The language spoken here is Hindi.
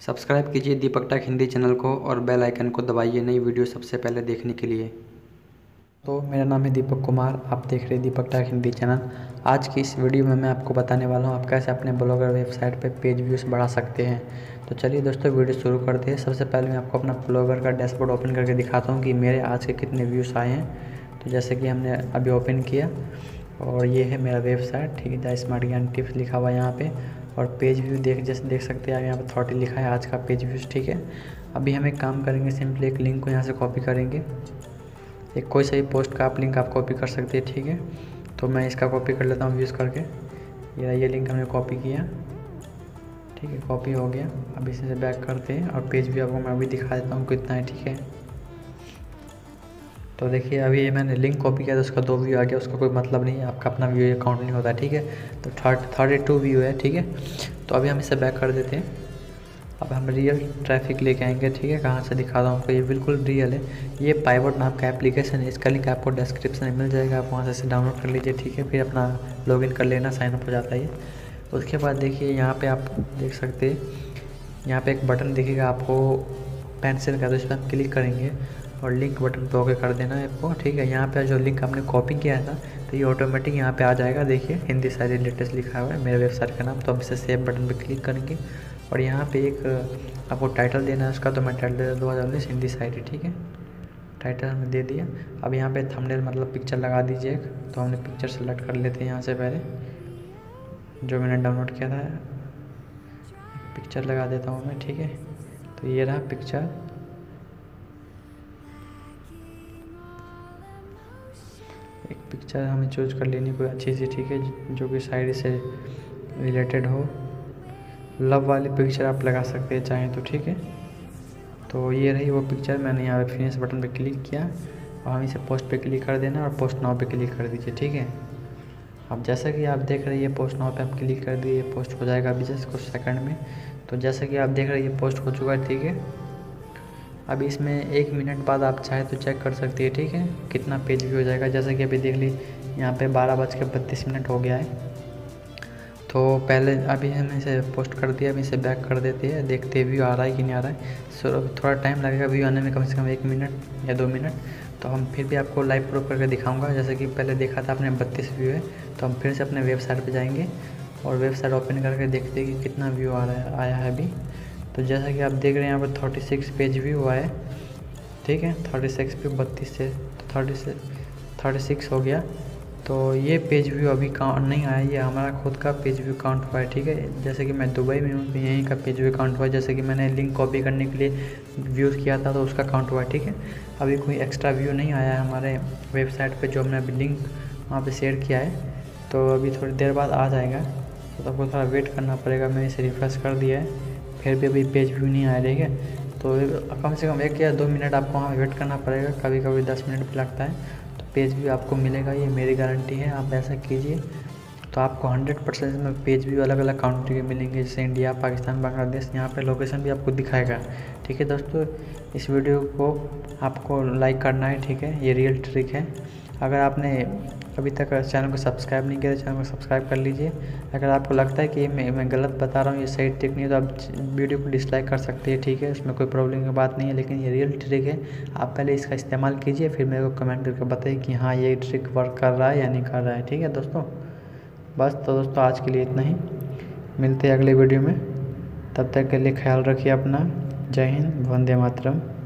सब्सक्राइब कीजिए दीपक टेक हिंदी चैनल को और बेल आइकन को दबाइए नई वीडियो सबसे पहले देखने के लिए। तो मेरा नाम है दीपक कुमार, आप देख रहे हैं दीपक टेक हिंदी चैनल। आज की इस वीडियो में मैं आपको बताने वाला हूं आप कैसे अपने ब्लॉगर वेबसाइट पे पेज व्यूज़ बढ़ा सकते हैं। तो चलिए दोस्तों वीडियो शुरू करते हैं। सबसे पहले मैं आपको अपना ब्लॉगर का डैशबोर्ड ओपन करके दिखाता हूँ कि मेरे आज के कितने व्यूज़ आए हैं। तो जैसे कि हमने अभी ओपन किया और ये है मेरा वेबसाइट, ठीक है, द स्मार्ट ज्ञान टिप्स लिखा हुआ है यहाँ पे। और पेज व्यू जैसे देख सकते हैं आप यहाँ पर 30 लिखा है आज का पेज व्यूज़, ठीक है। अभी हम एक काम करेंगे, सिंपली एक लिंक को यहाँ से कॉपी करेंगे। एक कोई सा भी पोस्ट का आप लिंक आप कॉपी कर सकते हैं, ठीक है। तो मैं इसका कॉपी कर लेता हूँ यूज़ करके। ये लिंक हमने कॉपी किया, ठीक है, कॉपी हो गया। अब इसे बैक करते हैं और पेज व्यू आपको मैं अभी दिखा देता हूँ कितना है, ठीक है। तो देखिए अभी मैंने लिंक कॉपी किया तो उसका 2 व्यू आ गया, उसका कोई मतलब नहीं है, आपका अपना व्यू ये काउंट नहीं होता, ठीक है। तो 32 व्यू है, ठीक है। तो अभी हम इसे बैक कर देते हैं। अब हम रियल ट्रैफिक लेके आएंगे, ठीक है। कहाँ से दिखा रहा हूँ आपको, ये बिल्कुल रियल है। ये पाइवट नाम का एप्लीकेशन है, इसका लिंक आपको डिस्क्रिप्शन में मिल जाएगा, आप वहाँ से डाउनलोड कर लीजिए, ठीक है। फिर अपना लॉगिन कर लेना, साइन अप हो जाता है ये। उसके बाद देखिए यहाँ पे आप देख सकते हैं, यहाँ पे एक बटन दिखेगा आपको पेंसिल का, तो इस पर हम क्लिक करेंगे और लिंक बटन पे ओके कर देना है आपको, ठीक है। यहाँ पे जो लिंक आपने कॉपी किया था तो ये ऑटोमेटिक यहाँ पे आ जाएगा। देखिए हिंदी साइड लेटेस्ट लिखा हुआ है मेरे वेबसाइट का नाम। तो हम इसे सेव बटन पे क्लिक करेंगे और यहाँ पे एक आपको टाइटल देना है उसका। तो मैं टाइटल दे 2019 हिंदी साइट है, ठीक है। टाइटल हमने दे दिया। अब यहाँ पे थंबनेल मतलब पिक्चर लगा दीजिए एक। तो हमने पिक्चर सेलेक्ट कर लेते हैं यहाँ से पहले, जो मैंने डाउनलोड किया था। पिक्चर लगा देता हूँ मैं, ठीक है। तो ये रहा पिक्चर। एक पिक्चर हमें चूज कर लेनी कोई अच्छी सी, ठीक है, जो कि साइड से रिलेटेड हो। लव वाली पिक्चर आप लगा सकते हैं चाहें तो, ठीक है। तो ये रही वो पिक्चर, मैंने यहाँ पे फिनिश बटन पे क्लिक किया और हम इसे पोस्ट पे क्लिक कर देना और पोस्ट नाउ पे क्लिक कर दीजिए, ठीक है। अब जैसा कि आप देख रहे हैं ये पोस्ट नाउ पे आप क्लिक कर दिए, पोस्ट हो जाएगा अभी जस्ट कुछ सेकंड में। तो जैसा कि आप देख रहे हैं ये पोस्ट हो चुका है, ठीक है। अब इसमें 1 मिनट बाद आप चाहे तो चेक कर सकते हैं, ठीक है, कितना पेज व्यू हो जाएगा। जैसा कि अभी देख ली यहाँ पे 12:32 हो गया है। तो पहले अभी हम इसे पोस्ट कर दिया, अभी इसे बैक कर देते हैं, देखते हैं व्यू आ रहा है कि नहीं आ रहा है। सो थोड़ा टाइम लगेगा व्यू आने में, कम से कम 1 मिनट या 2 मिनट। तो हम फिर भी आपको लाइव प्रूफ करके दिखाऊंगा। जैसे कि पहले देखा था आपने 32 व्यू है, तो हम फिर से अपने वेबसाइट पे जाएंगे और वेबसाइट ओपन करके देखते हैं कि कितना व्यू आया है अभी। तो जैसा कि आप देख रहे हैं यहाँ पर 36 पेज व्यू हुआ है, ठीक है। 36 पे 32 से तो 36 हो गया। तो ये पेज व्यू अभी काउंट नहीं आया, ये हमारा खुद का पेज व्यू काउंट हुआ है, ठीक है। जैसे कि मैं दुबई में हूँ तो यहीं का पेज व्यू काउंट हुआ है। जैसे कि मैंने लिंक कॉपी करने के लिए व्यूज़ किया था तो उसका काउंट हुआ है, ठीक है। अभी कोई एक्स्ट्रा व्यू नहीं आया है हमारे वेबसाइट पे, जो हमने अभी लिंक वहाँ पे शेयर किया है। तो अभी थोड़ी देर बाद आ जाएगा, तो आपको थोड़ा वेट करना पड़ेगा। मैंने इसे रिफ्रेश कर दिया है, फिर भी अभी पेज व्यू नहीं आया, ठीक है। तो कम से कम 1 या 2 मिनट आपको वहाँ वेट करना पड़ेगा, कभी कभी 10 मिनट भी लगता है। तो पेज व्यू आपको मिलेगा, ये मेरी गारंटी है। आप ऐसा कीजिए तो आपको 100% में पेज व्यू अलग अलग कंट्री के मिलेंगे, जैसे इंडिया, पाकिस्तान, बांग्लादेश। यहाँ पे लोकेशन भी आपको दिखाएगा, ठीक है दोस्तों। इस वीडियो को आपको लाइक करना है, ठीक है, ये रियल ट्रिक है। अगर आपने अभी तक चैनल को सब्सक्राइब नहीं किया तो चैनल को सब्सक्राइब कर लीजिए। अगर आपको लगता है कि मैं गलत बता रहा हूँ, ये सही ट्रिक नहीं है, तो आप वीडियो को डिसलाइक कर सकते हैं, ठीक है। उसमें कोई प्रॉब्लम की बात नहीं है, लेकिन ये रियल ट्रिक है। आप पहले इसका इस्तेमाल कीजिए, फिर मेरे को कमेंट करके बताइए कि हाँ ये ट्रिक वर्क कर रहा है या नहीं कर रहा है, ठीक है दोस्तों। बस तो दोस्तों आज के लिए इतना ही, मिलते हैं अगले वीडियो में। तब तक के लिए ख्याल रखिए अपना। जय हिंद, वंदे मातरम।